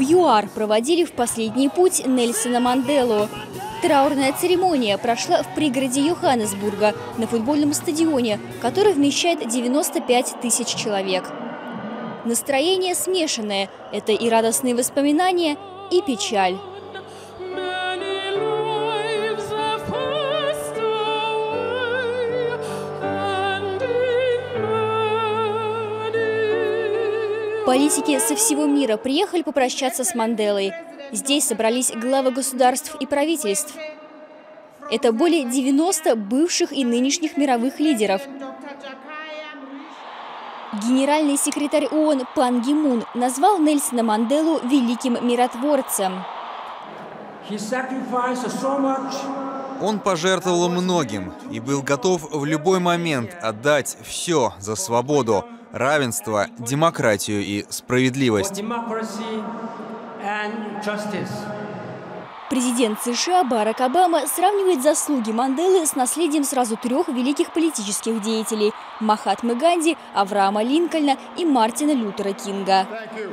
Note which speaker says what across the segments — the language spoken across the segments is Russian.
Speaker 1: ЮАР проводили в последний путь Нельсона Манделу. Траурная церемония прошла в пригороде Йоханнесбурга на футбольном стадионе, который вмещает 95 тысяч человек. Настроение смешанное – это и радостные воспоминания, и печаль. Политики со всего мира приехали попрощаться с Манделой. Здесь собрались главы государств и правительств. Это более 90 бывших и нынешних мировых лидеров. Генеральный секретарь ООН Пан Ги Мун назвал Нельсона Манделу великим миротворцем.
Speaker 2: Он пожертвовал многим и был готов в любой момент отдать все за свободу, равенство, демократию и справедливость.
Speaker 1: Президент США Барак Обама сравнивает заслуги Манделы с наследием сразу трех великих политических деятелей – Махатмы Ганди, Авраама Линкольна и Мартина Лютера Кинга.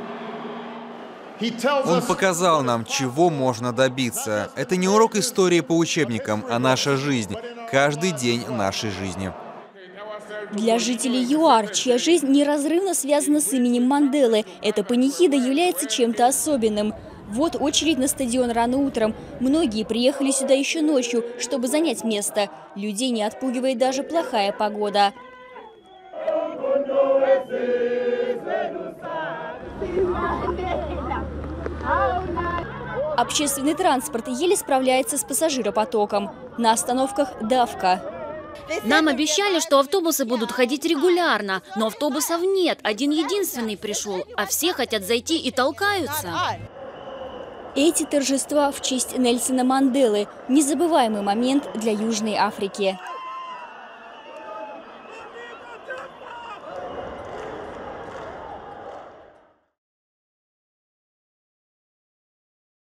Speaker 2: Он показал нам, чего можно добиться. Это не урок истории по учебникам, а наша жизнь. Каждый день нашей жизни.
Speaker 1: Для жителей ЮАР, чья жизнь неразрывно связана с именем Манделы, эта панихида является чем-то особенным. Вот очередь на стадион рано утром. Многие приехали сюда еще ночью, чтобы занять место. Людей не отпугивает даже плохая погода. Общественный транспорт еле справляется с пассажиропотоком. На остановках давка.
Speaker 3: Нам обещали, что автобусы будут ходить регулярно, но автобусов нет. Один-единственный пришел, а все хотят зайти и толкаются.
Speaker 1: Эти торжества в честь Нельсона Манделы – незабываемый момент для Южной Африки.